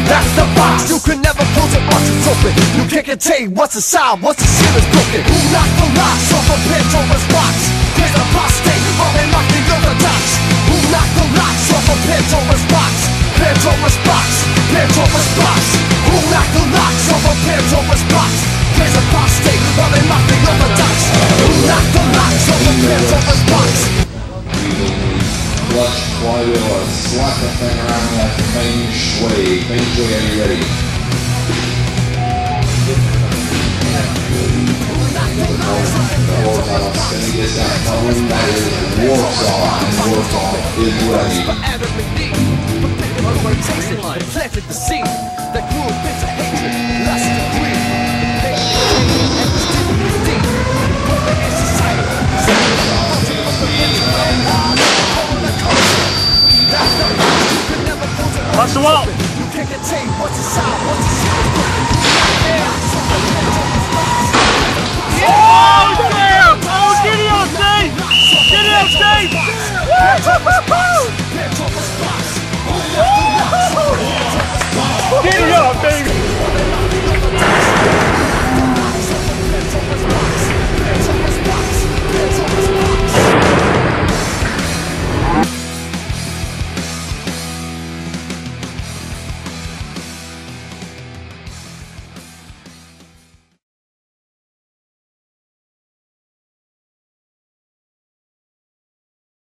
That's the box. You can never close it once it's open. You can't contain what's inside once the seal is broken. Who knocked the locks off of Pandora's box? Here's a prostate while they lock the orthodox. Who knocked the locks off of Pandora's box? Pandora's box, Pandora's box. Who knocked the locks off of Pandora's box? Here's a prostate while they lock the orthodox. Who knocked the locks off of Pandora's box? Clutch, flywheel, or slap the thing around like Fang Shui. Fang Shui, are you ready? The whole time I'm spinning this down. Tell them that is WarSaw, and WarSaw is ready. Planted the seed that grew a bit of hatred, lust and greed. Watch the wall! You can't contain what's inside, what's inside. Oh, damn! Oh, get it on, Steve! Get it on, Steve!